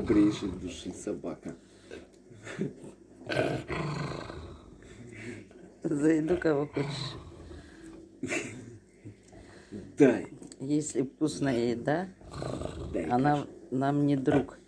добрейшей души собака. Зайду, кого хочешь. Дай. Если вкусная еда, Дай она нам не друг.